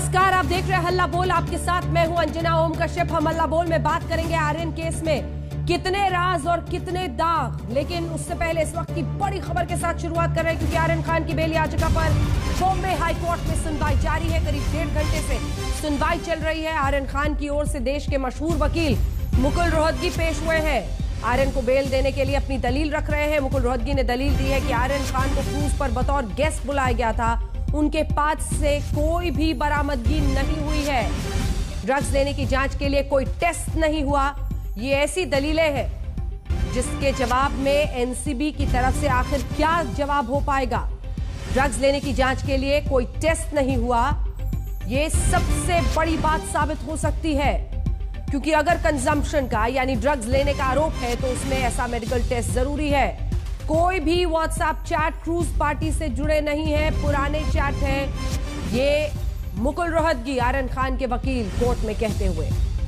नमस्कार, आप देख रहे हैं हल्ला बोल। आपके साथ मैं हूं अंजना ओम कश्यप। हम हल्ला बोल में बात करेंगे आर्यन केस में कितने राज और कितने दाग। लेकिन उससे पहले इस वक्त की बड़ी खबर के साथ शुरुआत कर रहे हैं, क्योंकि आर्यन खान की बेल याचिका पर बॉम्बे हाई कोर्ट में सुनवाई जारी है। करीब 1.5 घंटे से सुनवाई चल रही है। आर्यन खान की ओर से देश के मशहूर वकील मुकुल रोहतगी पेश हुए हैं। आर्यन को बेल देने के लिए अपनी दलील रख रहे हैं। मुकुल रोहतगी ने दलील दी है कि आर्यन खान को क्रूज पर बतौर गेस्ट बुलाया गया था। उनके पास से कोई भी बरामदगी नहीं हुई है। ड्रग्स लेने की जांच के लिए कोई टेस्ट नहीं हुआ। ये ऐसी दलीलें हैं जिसके जवाब में एनसीबी की तरफ से आखिर क्या जवाब हो पाएगा। ड्रग्स लेने की जांच के लिए कोई टेस्ट नहीं हुआ, ये सबसे बड़ी बात साबित हो सकती है, क्योंकि अगर कंजम्पशन का यानी ड्रग्स लेने का आरोप है तो उसमें ऐसा मेडिकल टेस्ट जरूरी है। कोई भी व्हाट्सएप चैट क्रूज पार्टी से जुड़े नहीं है, पुराने चैट हैं। ये मुकुल रोहतगी आर्यन खान के वकील कोर्ट में कहते हुए।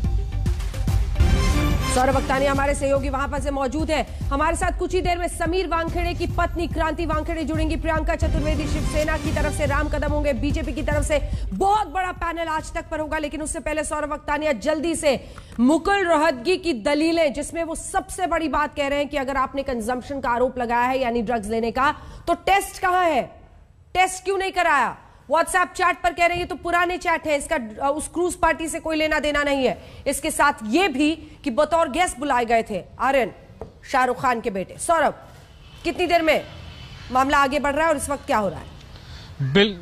सौरभ वक्तानी हमारे सहयोगी वहां पर से मौजूद है। हमारे साथ कुछ ही देर में समीर वानखेड़े की पत्नी क्रांति वानखेड़े जुड़ेंगी। प्रियंका चतुर्वेदी शिवसेना की तरफ से, राम कदम होंगे बीजेपी की तरफ से। बहुत बड़ा पैनल आज तक पर होगा, लेकिन उससे पहले सौरभ वक्तानिया जल्दी से मुकुल रोहतगी की दलीलें, जिसमें वो सबसे बड़ी बात कह रहे हैं कि अगर आपने कंजम्पशन का आरोप लगाया है यानी ड्रग्स लेने का, तो टेस्ट कहां है? टेस्ट क्यों नहीं कराया? व्हाट्सएप चैट पर कह रहे हैं तो पुराने चैट है, इसका उस क्रूज पार्टी से कोई लेना देना नहीं है। इसके साथ ये भी कि बतौर गेस्ट बुलाए गए थे आर्यन शाहरुख खान के बेटे। सौरभ, कितनी देर में मामला आगे बढ़ रहा है और इस वक्त क्या हो रहा है?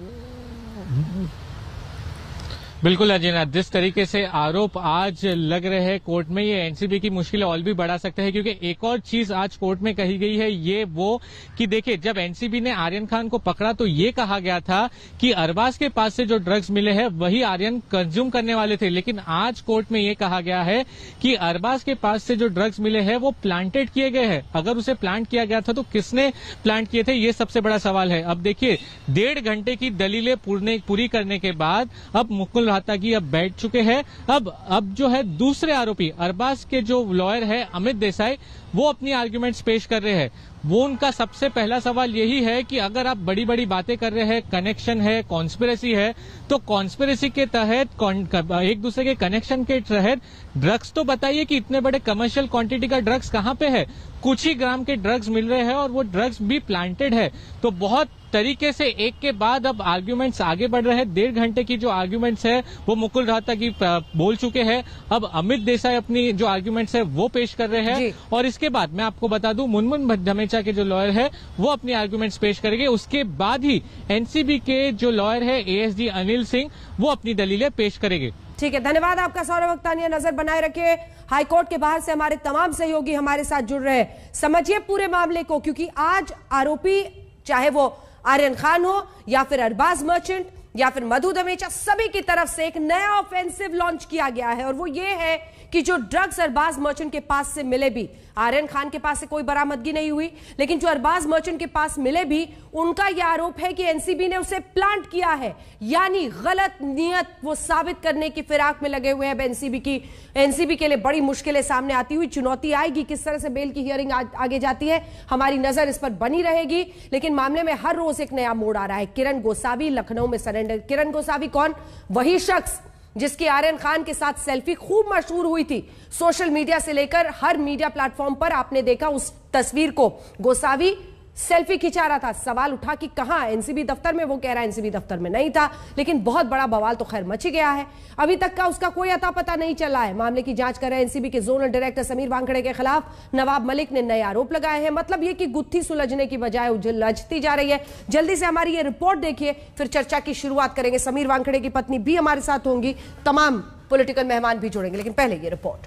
बिल्कुल अजीना, जिस तरीके से आरोप आज लग रहे हैं कोर्ट में, ये एनसीबी की मुश्किलें और भी बढ़ा सकते हैं। क्योंकि एक और चीज आज कोर्ट में कही गई है, ये वो कि देखिए, जब एनसीबी ने आर्यन खान को पकड़ा तो ये कहा गया था कि अरबाज के पास से जो ड्रग्स मिले हैं वही आर्यन कंज्यूम करने वाले थे। लेकिन आज कोर्ट में ये कहा गया है कि अरबाज के पास से जो ड्रग्स मिले हैं वो प्लांटेड किए गए हैं। अगर उसे प्लांट किया गया था तो किसने प्लांट किए थे, ये सबसे बड़ा सवाल है। अब देखिए, 1.5 घंटे की दलीलें पूरी करने के बाद अब मुकुल रोहतगी अब बैठ चुके हैं। अब जो है दूसरे आरोपी अरबाज के जो लॉयर है अमित देसाई, वो अपनी आर्ग्यूमेंट्स पेश कर रहे हैं। वो उनका सबसे पहला सवाल यही है कि अगर आप बड़ी बड़ी बातें कर रहे हैं, कनेक्शन है, कॉन्स्पिरेसी है, तो कॉन्स्पिरेसी के तहत एक दूसरे के कनेक्शन के तहत ड्रग्स तो बताइए कि इतने बड़े कमर्शियल क्वांटिटी का ड्रग्स कहां पे है? कुछ ही ग्राम के ड्रग्स मिल रहे हैं और वो ड्रग्स भी प्लांटेड है। तो बहुत तरीके से एक के बाद अब आर्ग्यूमेंट्स आगे बढ़ रहे हैं। 1.5 घंटे की जो आर्ग्यूमेंट्स है वो मुकुल रोहतगी बोल चुके हैं। अब अमित देसाई अपनी जो आर्ग्यूमेंट्स है वो पेश कर रहे हैं, और इसके बाद मैं आपको बता दूं, मुनमुन धमेचा के जो लॉयर है वो अपनी आर्ग्यूमेंट्स पेश करेंगे। उसके बाद ही एनसीबी के जो लॉयर है एएसडी अनिल सिंह, वो अपनी दलीलें पेश करेंगे। ठीक है, धन्यवाद आपका सौरभ वक्तानिया। नजर बनाए रखिए। हाईकोर्ट के बाहर से हमारे तमाम सहयोगी हमारे साथ जुड़ रहे हैं। समझिए पूरे मामले को, क्योंकि आज आरोपी, चाहे वो आर्यन खान हो या फिर अरबाज मर्चेंट या फिर मधु धमेचा, सभी की तरफ से एक नया ऑफेंसिव लॉन्च किया गया है। और वो ये है कि जो ड्रग्स अरबाज मर्चेंट के पास से मिले भी, आर्यन खान के पास से कोई बरामदगी नहीं हुई, लेकिन जो अरबाज मर्चेंट के पास मिले भी, उनका यह आरोप है कि एनसीबी ने उसे प्लांट किया है। यानी गलत नियत वो साबित करने की फिराक में लगे हुए हैं। एनसीबी के लिए बड़ी मुश्किलें सामने आती हुई, चुनौती आएगी। किस तरह से बेल की हियरिंग आगे जाती है, हमारी नजर इस पर बनी रहेगी। लेकिन मामले में हर रोज एक नया मोड़ आ रहा है। किरण गोसावी लखनऊ में सरेंडर। किरण गोसावी कौन? वही शख्स जिसकी आर्यन खान के साथ सेल्फी खूब मशहूर हुई थी। सोशल मीडिया से लेकर हर मीडिया प्लेटफॉर्म पर आपने देखा उस तस्वीर को। गोसावी सेल्फी खिंचा रहा था। सवाल उठा कि कहां? एनसीबी दफ्तर में। वो कह रहा है एनसीबी दफ्तर में नहीं था। लेकिन बहुत बड़ा बवाल तो खैर मच गया है। अभी तक का उसका कोई अता पता नहीं चला है। मामले की जांच कर रहे हैं एनसीबी के जोनल डायरेक्टर समीर वानखेड़े के खिलाफ नवाब मलिक ने नए आरोप लगाए हैं। मतलब ये कि गुत्थी सुलझने की बजाय उलझती जा रही है। जल्दी से हमारी ये रिपोर्ट देखिए, फिर चर्चा की शुरुआत करेंगे। समीर वानखेड़े की पत्नी भी हमारे साथ होंगी, तमाम पॉलिटिकल मेहमान भी जुड़ेंगे। लेकिन पहले ये रिपोर्ट।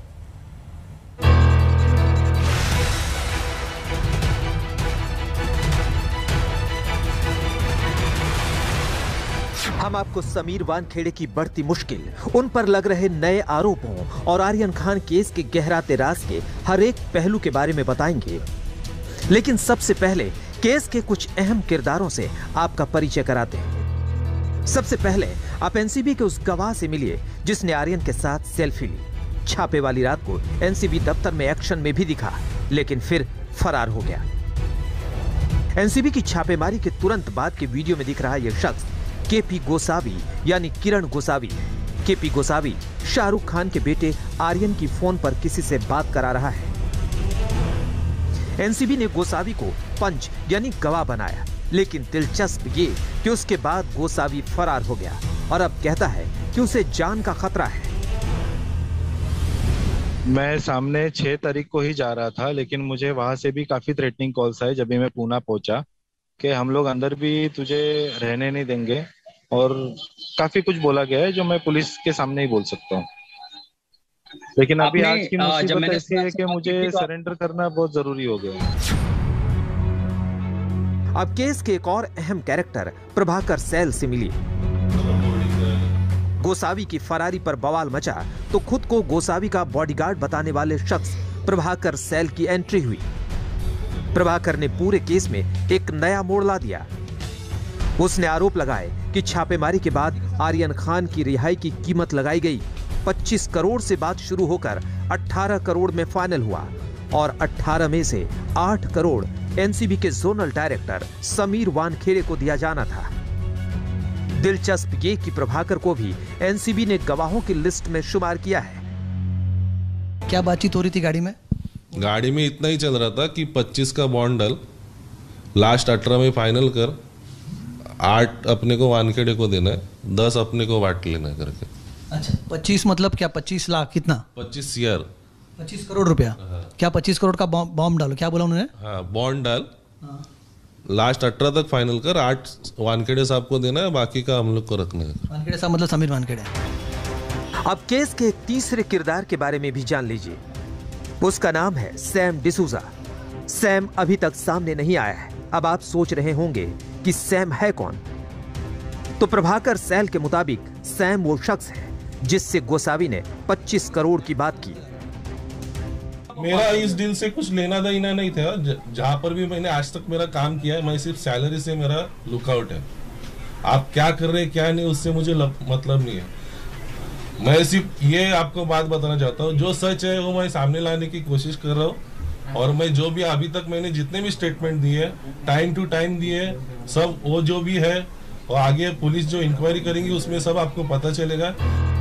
हम आपको समीर वानखेड़े की बढ़ती मुश्किल, उन पर लग रहे नए आरोपों और आर्यन खान केस के गहराते राज के हर एक पहलू के बारे में बताएंगे। लेकिन सबसे पहले केस के कुछ अहम किरदारों से आपका परिचय कराते हैं। सबसे पहले आप एनसीबी के उस गवाह से मिलिए जिसने आर्यन के साथ सेल्फी ली। छापे वाली रात को एनसीबी दफ्तर में एक्शन में भी दिखा, लेकिन फिर फरार हो गया। एनसीबी की छापेमारी के तुरंत बाद के वीडियो में दिख रहा यह शख्स केपी गोसावी यानी किरण गोसावी है। केपी गोसावी शाहरुख खान के बेटे आर्यन की फोन पर किसी से बात करा रहा है। एनसीबी ने गोसावी को पंच यानी गवाह बनाया, लेकिन दिलचस्प ये कि उसके बाद गोसावी फरार हो गया और अब कहता है कि उसे जान का खतरा है। मैं सामने 6 तारीख को ही जा रहा था, लेकिन मुझे वहां से भी काफी थ्रेटनिंग कॉल्स आए जब भी मैं पूना पहुंचा कि हम लोग अंदर भी तुझे रहने नहीं देंगे, और काफी कुछ बोला गया है जो मैं पुलिस के सामने ही बोल सकता हूँ। लेकिन अभी आज की मुसीबत ऐसी है कि मुझे सरेंडर करना बहुत जरूरी हो गया है। अब केस के एक और अहम कैरेक्टर प्रभाकर सैल से मिली। गोसावी की फरारी पर बवाल मचा तो खुद को गोसावी का बॉडीगार्ड बताने वाले शख्स प्रभाकर सैल की एंट्री हुई। प्रभाकर ने पूरे केस में एक नया मोड़ ला दिया। उसने आरोप लगाए कि छापेमारी के बाद आर्यन खान की रिहाई की कीमत लगाई गई। 25 करोड़ से बात शुरू होकर 18 करोड़ में फाइनल हुआ और 18 में से 8 करोड़ एनसीबी के जोनल डायरेक्टर समीर वानखेड़े को दिया जाना था। दिलचस्प ये कि प्रभाकर को भी एनसीबी ने गवाहों की लिस्ट में शुमार किया है। क्या बातचीत हो रही थी गाड़ी में? गाड़ी में इतना ही चल रहा था कि 25 का बॉन्ड डल, लास्ट 18 में फाइनल कर, 8 अपने को वानखेड़े को देना है, 10 अपने को बांट लेना है करके। अच्छा, 25 मतलब क्या? 25 लाख? कितना? 25 ईयर, 25 करोड़ रुपया। क्या 25 करोड़ का बॉम्ब डालो? क्या बोला उन्होंने? हाँ, बॉन्ड डाल, लास्ट 18 तक फाइनल कर, 8 वानखेड़े साहब को देना है, बाकी का हम लोग को रखना है। वानखेड़े साहब मतलब समीर वानखेड़े। अब केस के एक तीसरे किरदार के बारे में भी जान लीजिए। उसका नाम है सैम डिसूजा। सैम अभी तक सामने नहीं आया है। अब आप सोच रहे होंगे कि सैम है कौन? तो प्रभाकर सैल के मुताबिक सैम वो शख्स है जिससे गोसावी ने 25 करोड़ की बात की। मेरा इस डील से कुछ लेना देना नहीं था। जहां पर भी मैंने आज तक मेरा काम किया है, मैं सिर्फ सैलरी से मेरा लुकआउट है। आप क्या कर रहे हैं क्या नहीं, उससे मुझे मतलब नहीं है। मैं सिर्फ ये आपको बात बताना चाहता हूँ, जो सच है वो मैं सामने लाने की कोशिश कर रहा हूँ। और मैं जो भी अभी तक मैंने जितने भी स्टेटमेंट दिए, टाइम टू टाइम दिए, सब वो जो भी है, और आगे पुलिस जो इंक्वायरी करेंगी उसमें सब आपको पता चलेगा।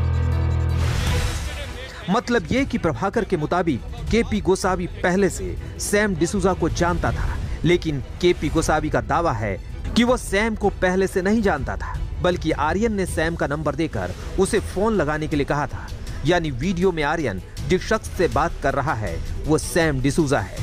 मतलब ये कि प्रभाकर के मुताबिक केपी गोसावी पहले से सैम डिसूजा को जानता था, लेकिन केपी गोसावी का दावा है कि वो सैम को पहले से नहीं जानता था, बल्कि आर्यन ने सैम का नंबर देकर उसे फोन लगाने के लिए कहा था। यानी वीडियो में आर्यन जिस शख्स से बात कर रहा है वो सैम डिसूजा है।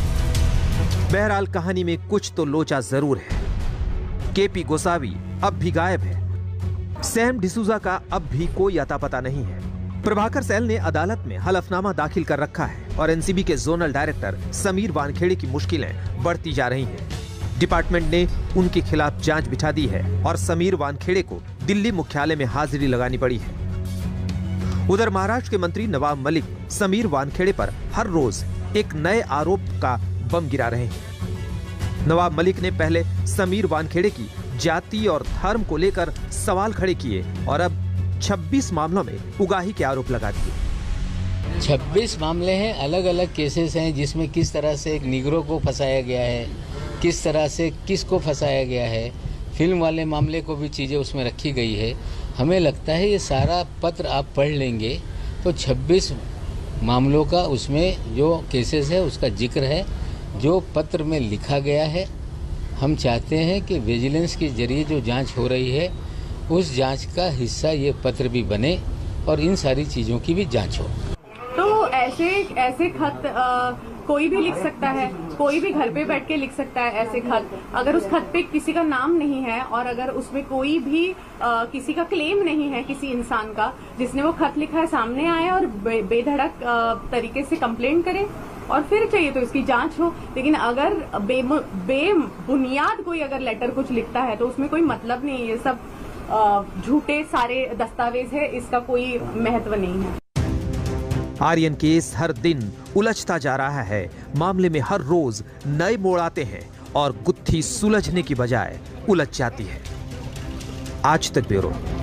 बहरहाल कहानी में कुछ तो लोचा जरूर है। केपी गोसावी अब भी गायब है। सैम डिसूजा का अब भी कोई अता पता नहीं है। प्रभाकर सैल ने अदालत में हलफनामा दाखिल कर रखा है और एनसीबी के जोनल डायरेक्टर समीर वानखेड़े की मुश्किलें बढ़ती जा रही हैं। डिपार्टमेंट ने उनके खिलाफ जांच बिठा दी है और समीर वानखेड़े को दिल्ली मुख्यालय में हाजिरी लगानी पड़ी है। उधर महाराष्ट्र के मंत्री नवाब मलिक समीर वानखेड़े पर हर रोज एक नए आरोप का बम गिरा रहे हैं। नवाब मलिक ने पहले समीर वानखेड़े की जाति और धर्म को लेकर सवाल खड़े किए और अब 26 मामलों में उगाही के आरोप लगा दिए। 26 मामले हैं, अलग अलग केसेस हैं, जिसमें किस तरह से एक निगरो को फंसाया गया है, किस तरह से किसको फंसाया गया है, फिल्म वाले मामले को भी चीज़ें उसमें रखी गई है। हमें लगता है ये सारा पत्र आप पढ़ लेंगे तो 26 मामलों का उसमें जो केसेस है उसका जिक्र है, जो पत्र में लिखा गया है। हम चाहते हैं कि विजिलेंस के जरिए जो जांच हो रही है उस जांच का हिस्सा ये पत्र भी बने और इन सारी चीज़ों की भी जांच हो। तो ऐसे खत कोई भी लिख सकता है, कोई भी घर पे बैठ के लिख सकता है ऐसे खत। अगर उस खत पे किसी का नाम नहीं है और अगर उसमें कोई भी किसी का क्लेम नहीं है, किसी इंसान का जिसने वो खत लिखा है, सामने आए और बेधड़क तरीके से कंप्लेंट करे और फिर चाहिए तो इसकी जांच हो। लेकिन अगर बेबुनियाद कोई अगर लेटर कुछ लिखता है तो उसमें कोई मतलब नहीं है। ये सब झूठे सारे दस्तावेज है, इसका कोई महत्व नहीं है। आर्यन केस हर दिन उलझता जा रहा है। मामले में हर रोज नए मोड़ आते हैं और गुत्थी सुलझने की बजाय उलझ जाती है। आज तक ब्यूरो।